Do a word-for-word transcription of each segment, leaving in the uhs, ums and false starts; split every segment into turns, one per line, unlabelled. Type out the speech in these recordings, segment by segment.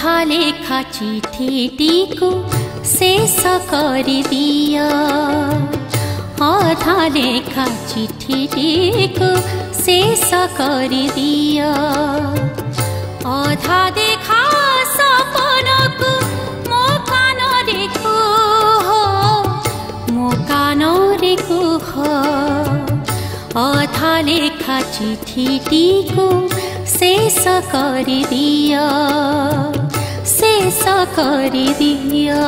अधा लेखा चिठीटीको शेष गरिदियो अधा लेखा चिठीटीको शेष गरिदियो अधा देखा सपनको मो कानरेको हो मो कानरेको हो अधा लेखा चिठीटीको शेष गरिदियो शेष गरिदियो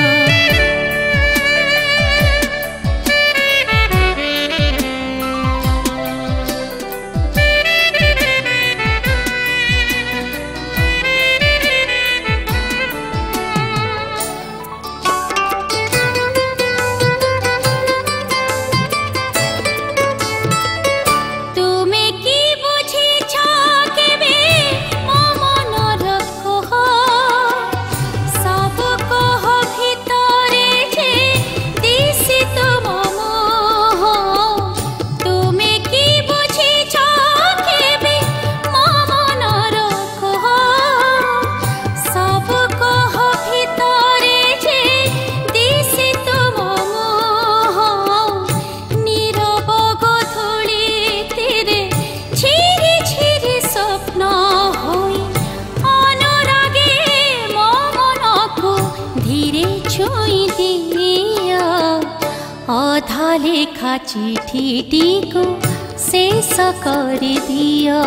अधा लेखा चिठीटीको शेष गरिदियो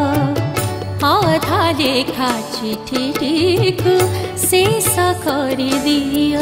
अधा लेखा चिठीटीको शेष गरिदियो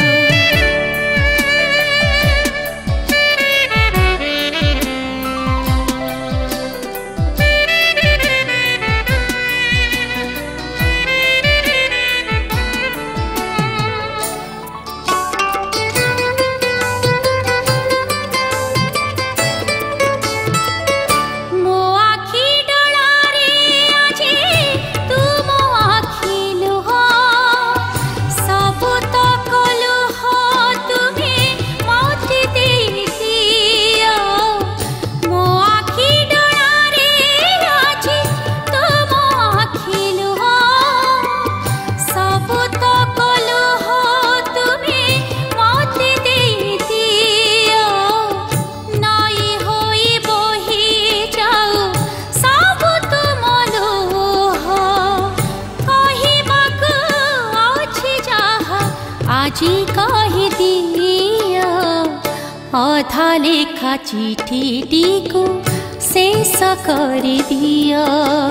अधा लेखा चिठीटीको शेष गरिदियो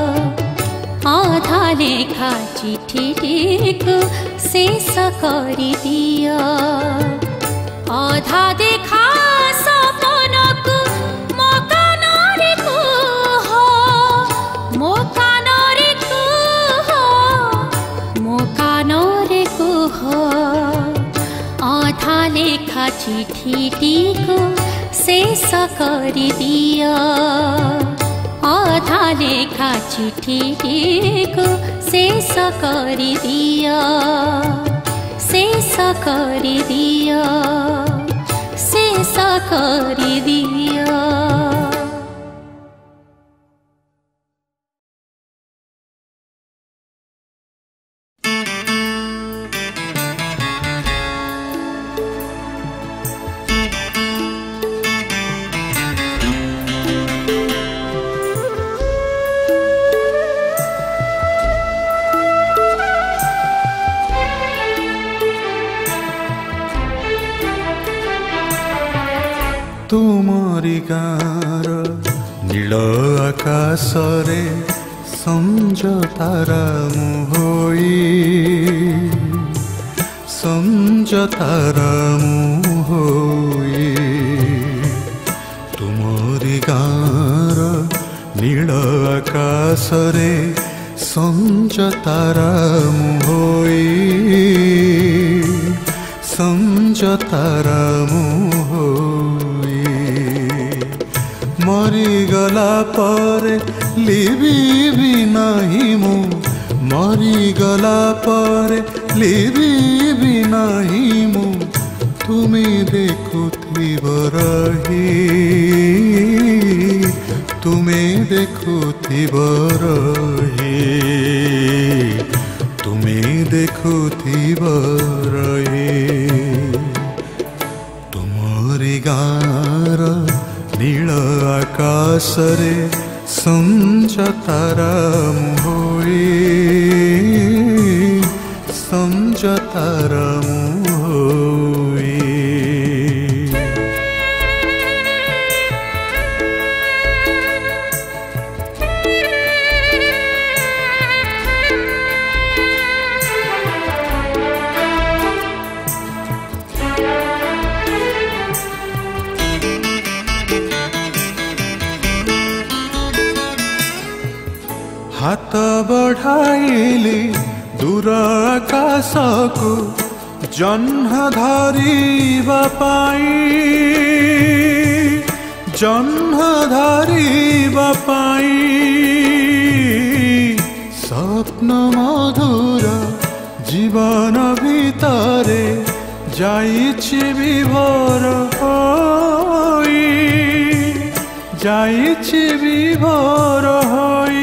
अधा लेखा चिठीटीको शेष गरिदियो अधा देखा सपनको मो कानरेको हो मो कानरेको हो मो कानरेको हो अधा लेखा चिठीटीको शेष गरिदियो अधा लेखा चिठीटीको शेष गरिदियो शेष गरिदियो शेष गरिदियो
तुमरी गाँर नील आकाशरे संज तारा मुहोई संज तारा मुहोई तुमरी गाँर नील आकाशरे संज तारा मुहोई संज तारा मुहोई मरीगला पर लिबी नहीं मु मरीगला पर लिबी नहीं मु तुम्हें देखुथिब रही तुम्हें देखुथिब रही तुम्हें देखुथिब रही तुमरी गाँर नील आकाश रे संज तारा मुहोई संज तारा मुहोई हाथ बढ़ाइली दूर आकाश को जह्न धरिबा पाई जह्न धरिबा पाई स्वप्न मधुर जीवन भितरे जाइछि विभोर होई जाइछि विभोर होई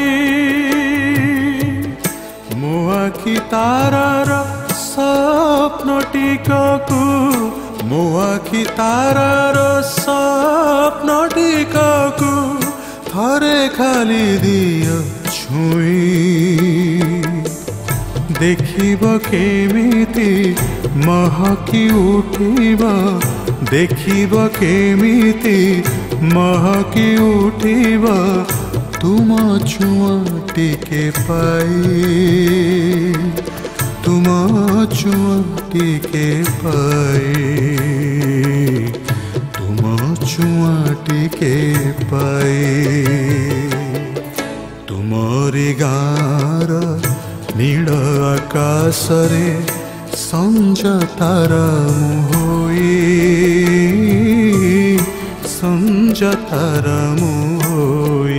मुआखि तारार स्वप्न टिककु मुआखि तारार स्वप्न टिककु थरे खाली दियो छुई देखिब केमिति महकी उठिब देखिब केमिति महकी उठिब तुम छुआ टिके पाई तुम छुआ टिके पाई तुम छुआ टिके पाई तुमरी गाँर नील आकाश रे संज तारा मुहोई संज तारा मुहोई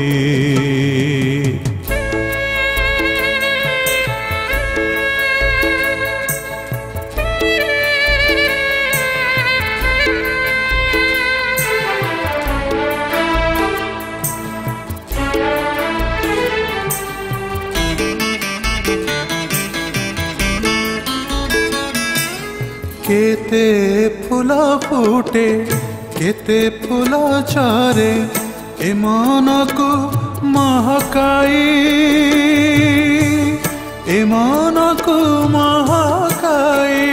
केते फूल फुटे केते फूल झरे ए मन को महकाई ए मन को महकाई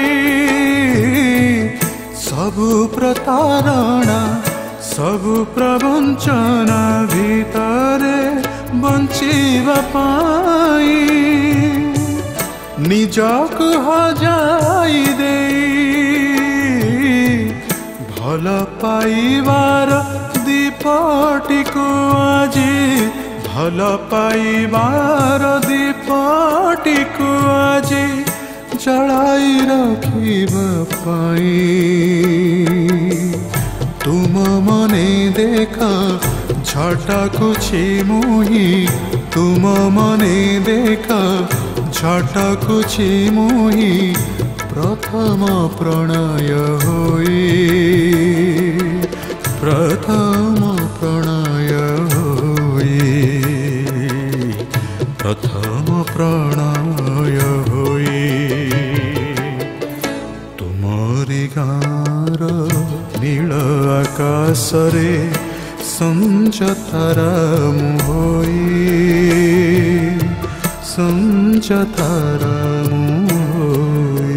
सबु प्रतारणा सबु प्रवंचना भितरे बंचिबा पाई निजक हजाई दे भल पाइबार दीपटी को आजी भल पाइबार दीपटी को आजी जलाई रखिबा पाई तुम मने देखा झटकुछि मुही तुम मने देखा झटकुछि मुही प्रथम प्रणय होई प्रथम प्रणय होई प्रथम प्रणय होई तुमरी गाँर नील आकाश रे संज तारा मुहोई संज तारा मुहोई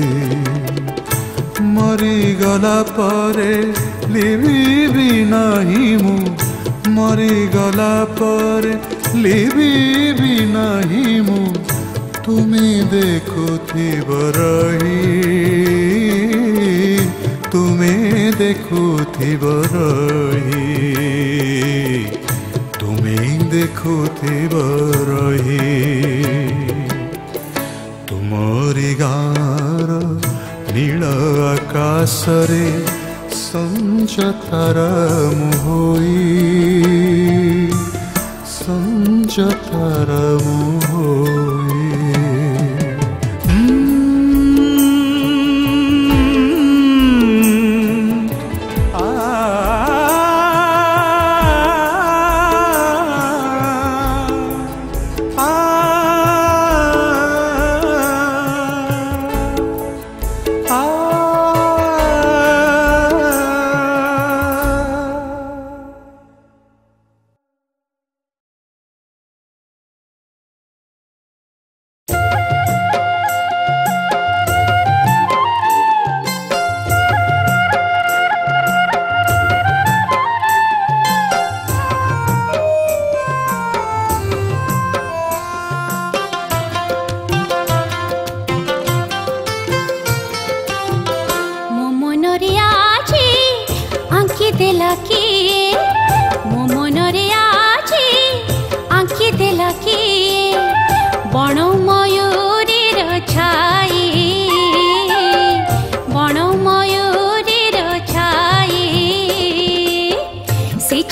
मरी गला परे लिबि नाही मु मरी गला परे लिबि नाही मु तुमी देखुथिब रही तुमे देखुथिब रही तुमे देखुथिब रही तुमरी गाँर नील आकाश रे संज तारा मुहोई संज तारा मुहोई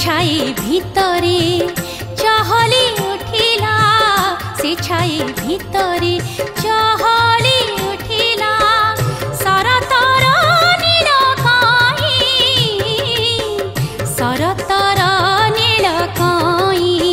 छाई भितरे चहली उठिला से छाई भितरे चहली उठिला शरतर नील कहीं शरतर नील कहीं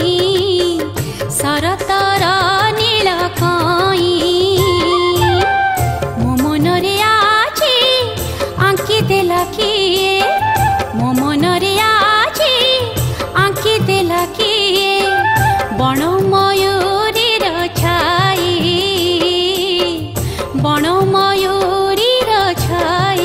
शरतर नील कहीं मो मनरे आछि आंकी देला किए मो मनरे आछि आंकी देला किए बण मयूरीर छाई बण मयूरीर छाई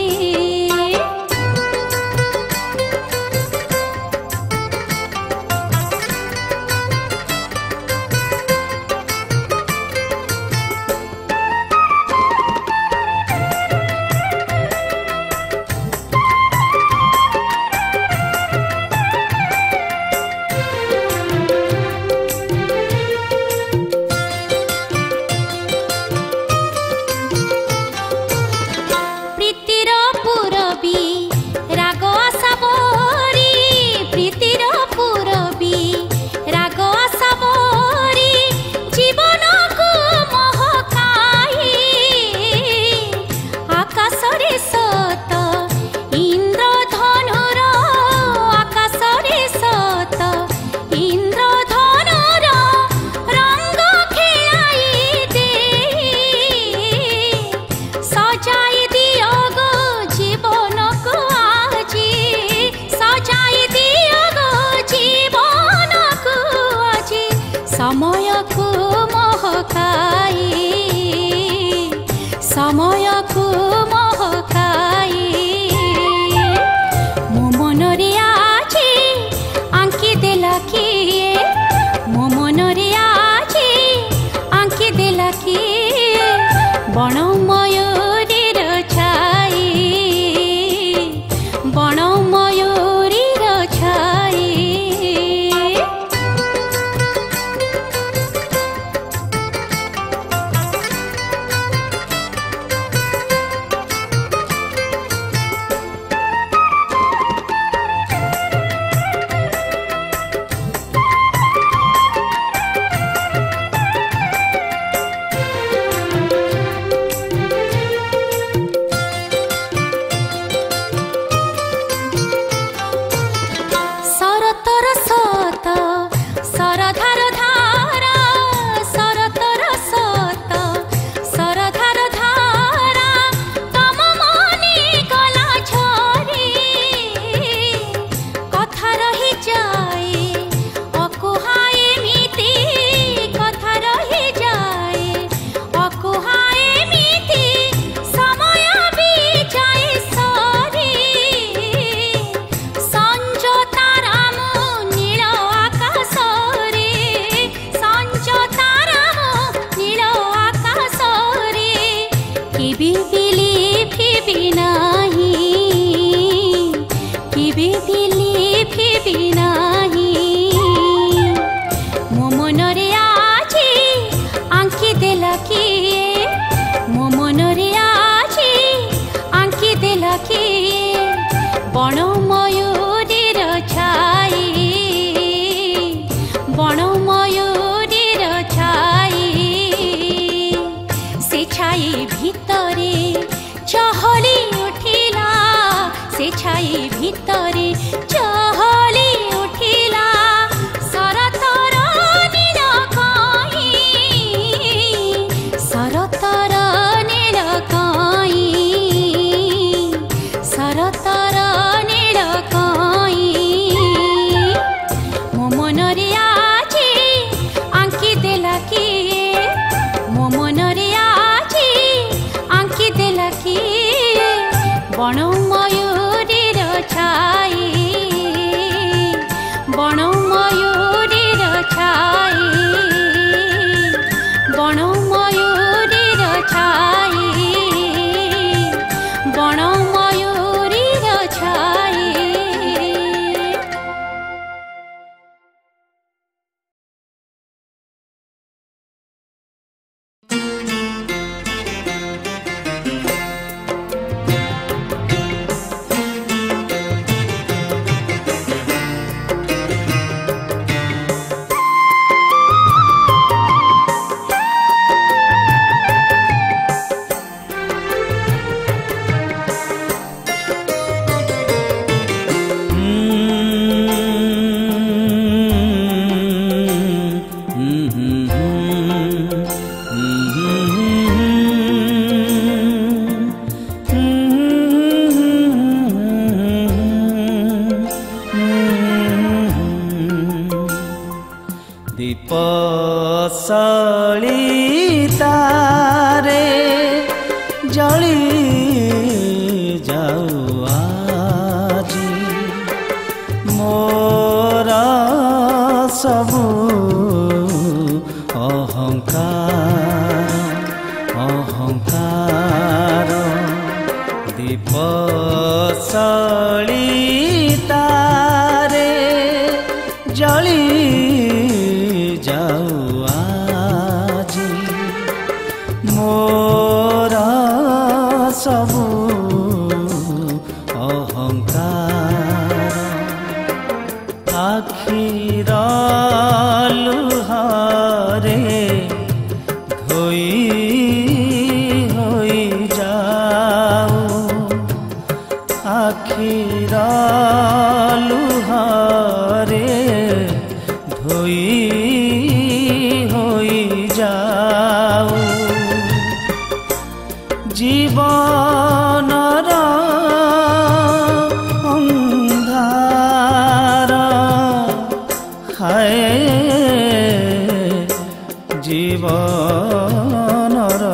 समय को महकाई समय को महकाई मो मनरे आछि आंकी देला किए मो मनरे आछि आंकी देला किए बण मयूरीर छाई बण मयूरीर छाई बण मयूरीर छाई बण मयूरीर छाई से छाई भितरे चहली उठिला से छाई भितरे चहली उठिला
दीप सलितारे जली जाऊ आजी मोर सबु अहंकार अहंकार दीप सलितारे जली जाऊ आजी मोर सबु अहंकार आखिर लुहारे धोई होई जाऊ आखिर लुहारे धोई होई जाऊ जीवनर अंधार हाय जीवनर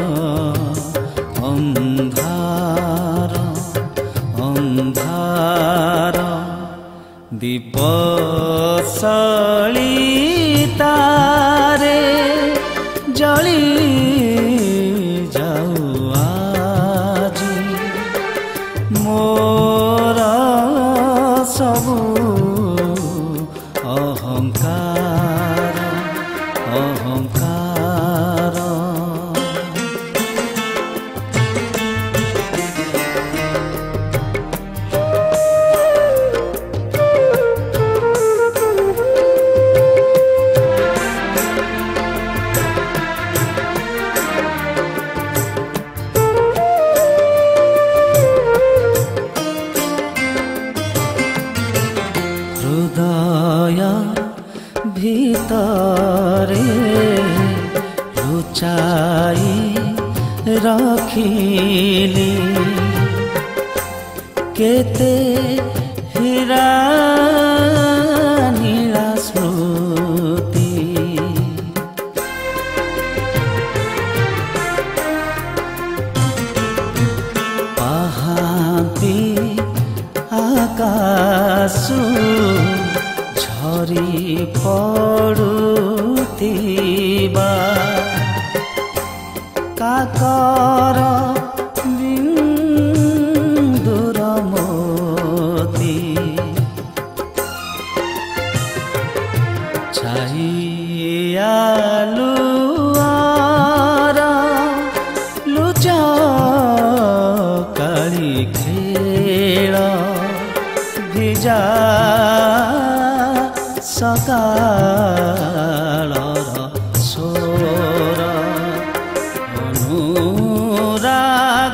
अंधार अंधार दीप सलितारे जली जाऊ आजी मोर सबु अहंकार अहंकार हृदय भितरे लुचाई रखिली केते हीरा नीला स्मृति पाहाती आकाशु झरी पड़ुथिबा काकर बिंदुर मोती छाइयालुआर लुचा काली खेल भिजा सकाळर सोर अनुराग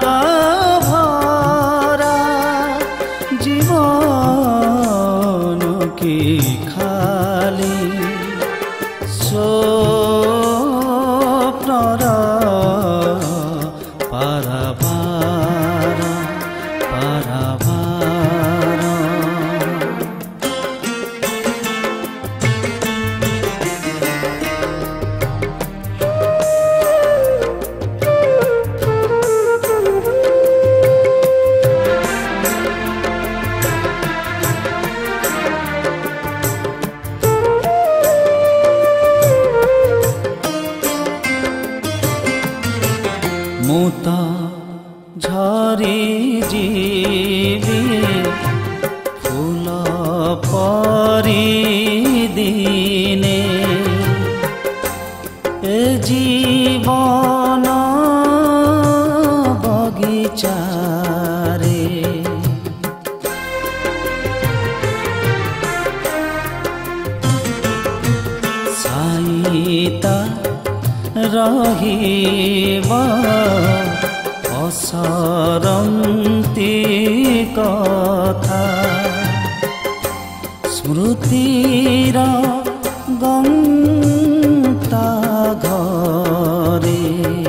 भरा जीवन की खाली स्वप्नर पारावार पारावार मुत झरी जीवी फूल परी दिने ए जीवन बगीचारे साईता रहिबा असरन्ती कथा स्मृतिर गन्ता घरे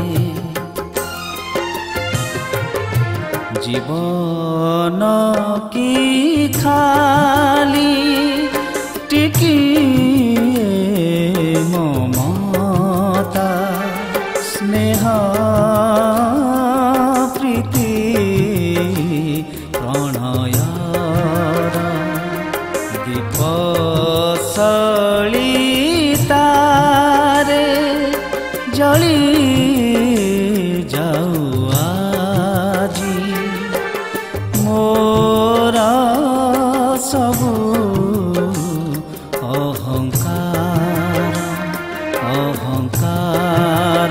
जीवन की खाली टिकी दीप सलितारे जली जाऊ आजी मोर सबु अहंकार अहंकार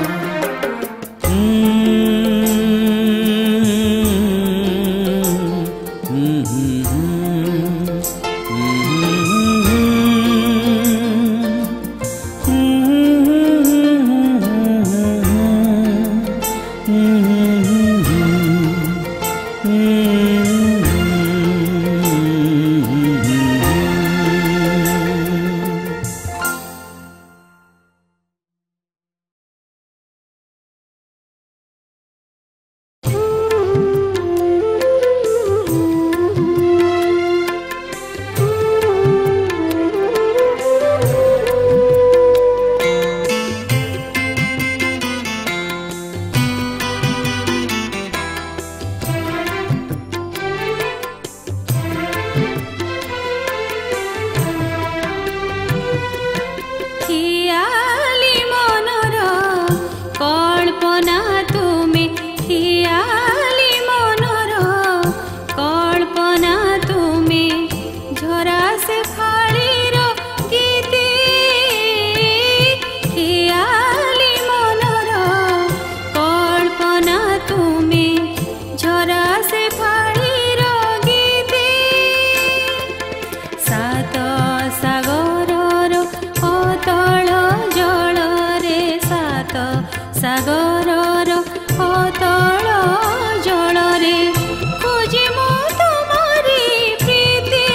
सागरर अतल जलरे खोजे मो तुमरी प्रीति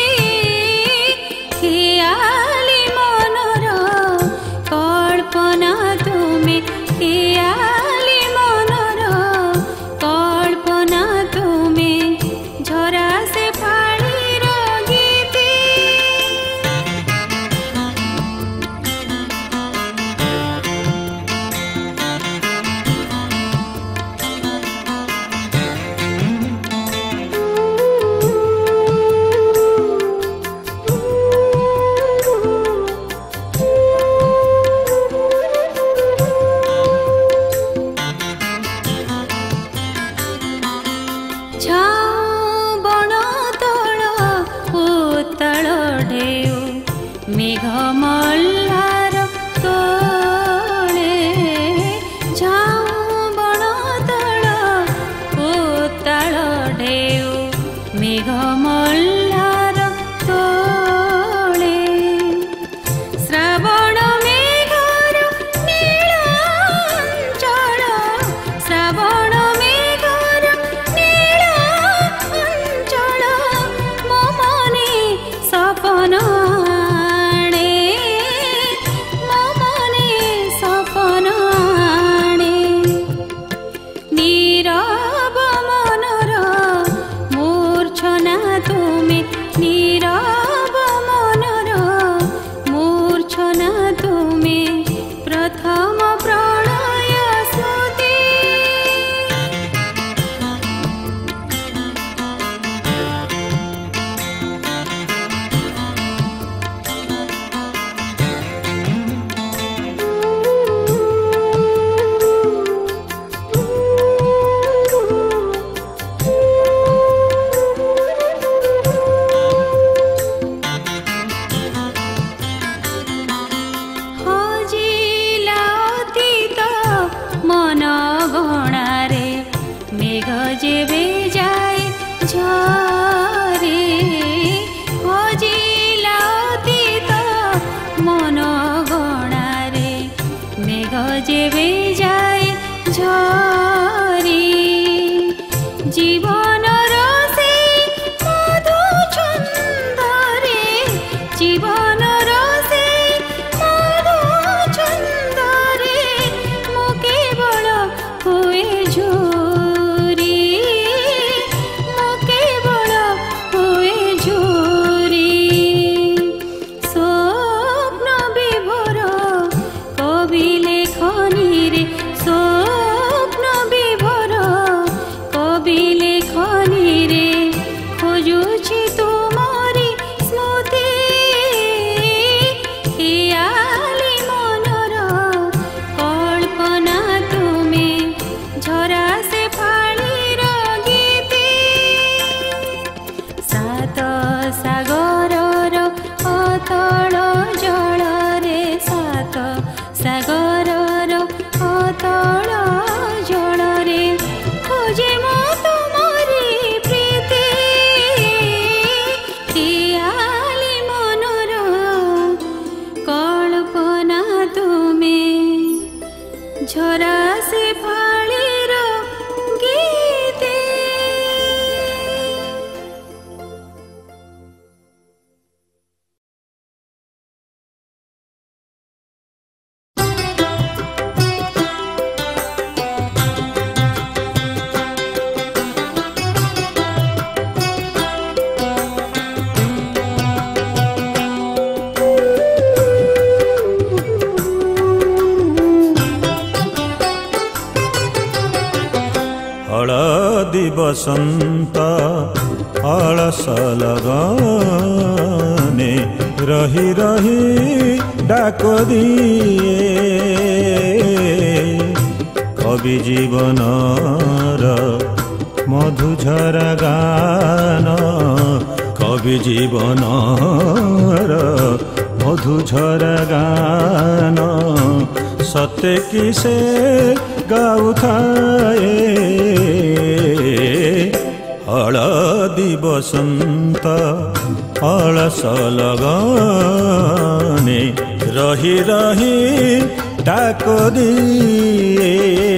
खियाली मनर कल्पना तुमे खियाली मनर कल्पना तुमे झरा से फाड़ीर गीति मेघ मल्लार तोले जाऊं बण तल उताल ढेउ मेघ मल्लार तोले श्रावण मेघर नील अंचल श्रावण मेघर नील अंचल मो मने सपन मन गणारे मेघ जेबे जाए झरे हजिला अतीत मन गणारे मेघ जेबे जाए झरे जीवनर से मधु छंदरे जीवनर से मधु छंदरे मु केवल हुए झूरी मु केवल हुए झूरी स्वप्न विभोर कवि लेखनी रे स्वप्न विभोर कवि लेखनी रे खोजुछि तुमरी
ବସନ୍ତ ଅଳସ ଲଗନେ ରହି ରହି ଡାକ ଦିଏ କବି ଜୀବନର ମଧୁଝରା ଗାନ কবি জীবনর মধুঝরা গান সতে কি সে গাউথায়ে হলদি বসন্ত অলস লগনে রহি রহি ডাক দিয়ে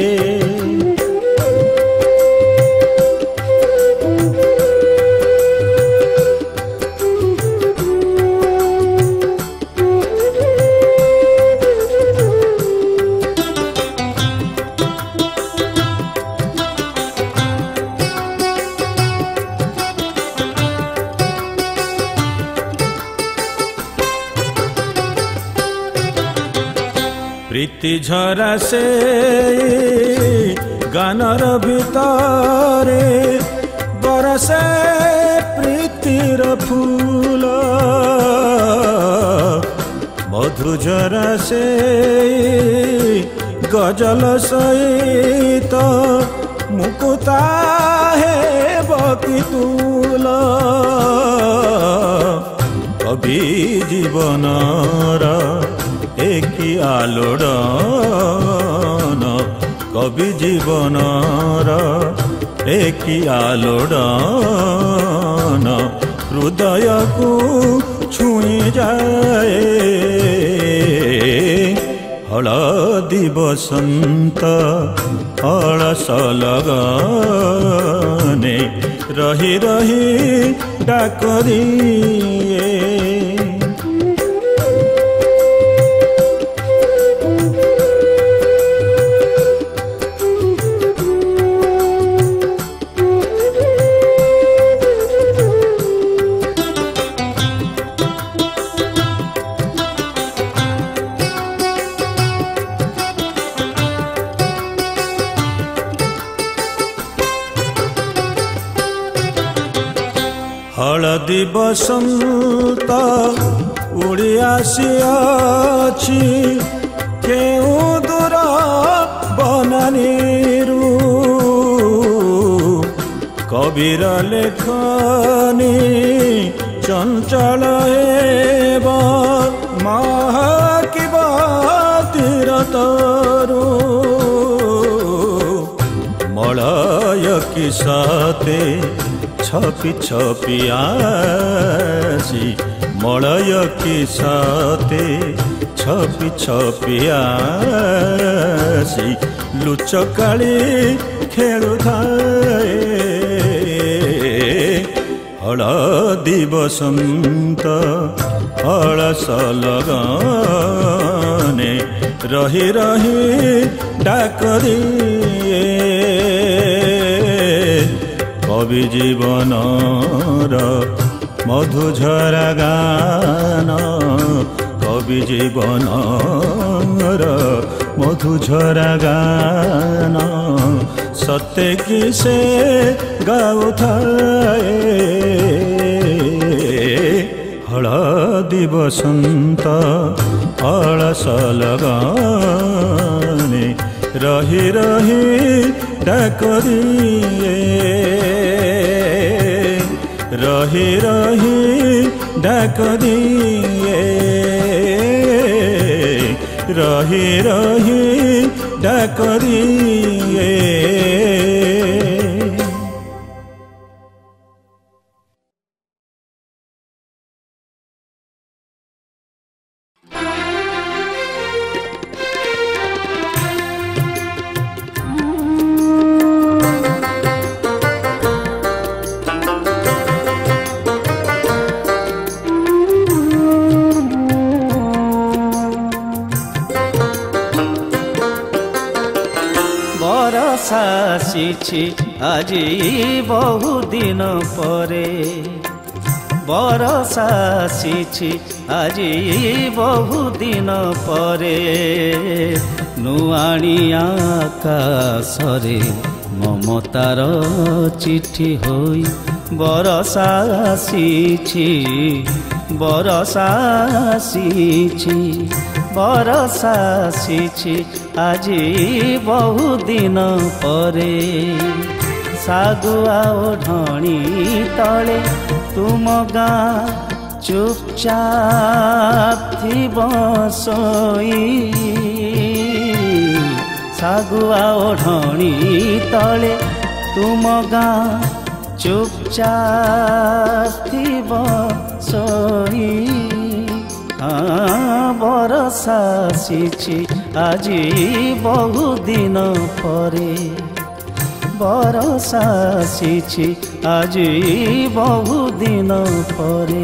प्रीति झरा से गानर भितरे बरसे प्रीतिर फूल मधुझरा से गजल सहित मुकुता है बकितुल कवि जीवनर एकी आलोड़न कवि जीवनर एकी आलोड़न हृदय को छुई जाए हलदी बसंत अलस लगने रही रही डाक दिए हलदी बसंत उड़ी आसी केउ दूर बनानीरू कबीर लेखनी चंचल एव महकिब तीरतरू मलय किसाते छपि छपि आसी मलय किसाते छपि छपि आसी लुचकाली खेलुथाए हलदी बसंत अलस लगने रही रही डाक दिए कवि जीवनर मधुझरा गान कवि जीवनर मधुझरा गान सत्य कि से गाउथाए हलदी बसंत अलस लगने रही रही डाक दिए रही रही डाक दिए रही रही डाक दिए
आसी আজি বহু दिन परे बरसा आसी আজি बहु दिन परे नुआणी आकाशरे মমতার চিঠি হই বরষা আসিছি বরষা আসিছি বরষা আসিছি আজি বহুদিন পরে সাগুয়া ওঢ়ণী তলে তুম গাঁ চুপচাপ থিব শোই সাগুয়া ওঢ়ণী তলে তুম গাঁ চুপচাপ থিব শোই বরষা আসিছি আজি বহুদিন পরে বরষা আসিছি আজি বহুদিন পরে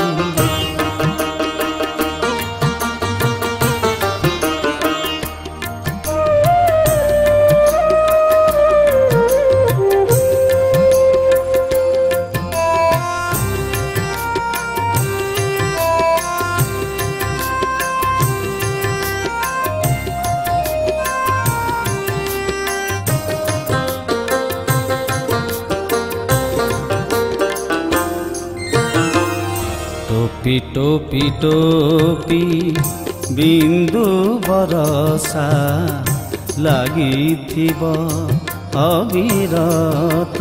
टोपी टोपी टोपी बिंदु बरसा लगी थिब अविरत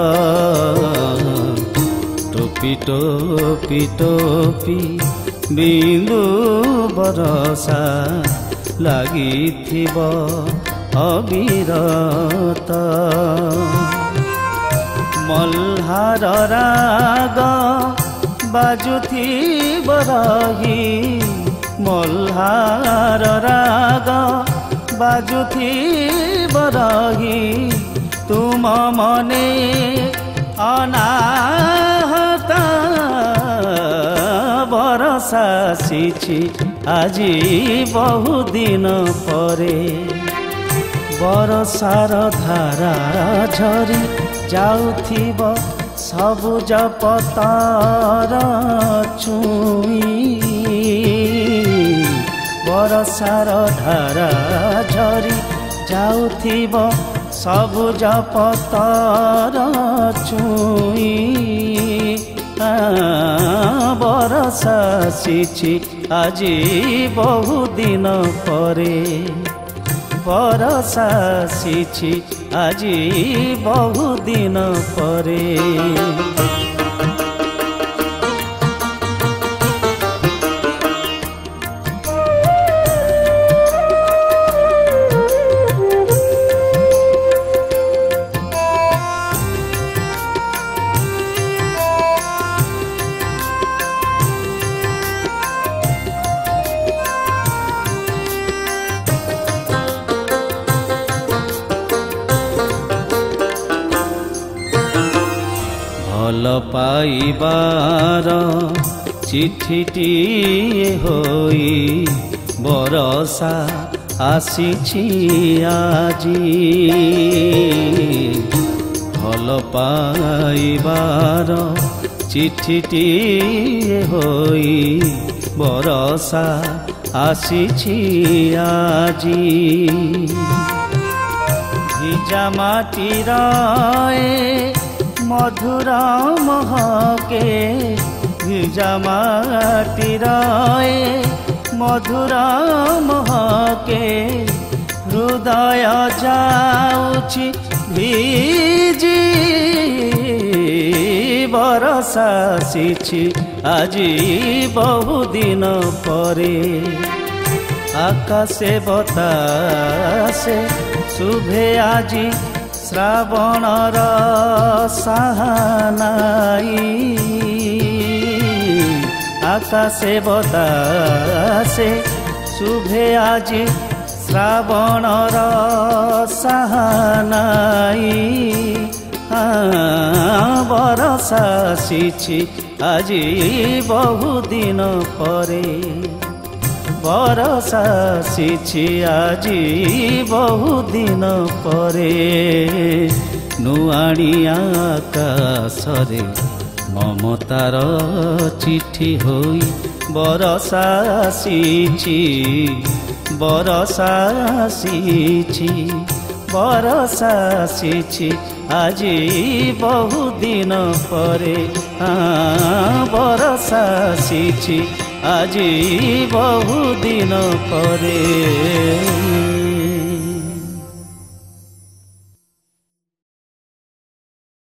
टोपी टोपी टोपी बिंदु बरसा लगी थिब अविरत मल्हार राग बाजुथिब रही मल्हार राग बाजुथिब रही तुम मने अनाहत बरषा आसिछि আজি बहुदिन परे बरषार धारा झरी जाउथिब सबुज पतार छुई बरषार धारा झरी जाउथिब सबुज पतार छुई बरषा आसिछि আজি बहुदिन परे बरषा आसिछि আজি बहुदिन परे भल पाइबार चिठीटिए होई बरषा आसिछि আজি भल पाइबार चिठीटिए होई बरषा आसिछि আজি भिजा माटीर मधुर महके भिजा माटीर मधुर महके हृदय जाउछि भिजी बरषा आसिछि আজি बहुदिन परे आकाशे बतासे शुभे আজি श्रावणर साहानाई आकाशे बतासे शुभे আজি श्रावणर साहानाई बरषा आसिछि আজি बहुदिन परे बरषा आसिछि আজি बहुदिन परे नुआणी आकाशरे ममतार चिठी होई बरषा आसिछि बरषा आसिछि बरसा आसीछि आजी बहु दिन परे हाँ बरसा आसीछि आजी बहु दिन परे।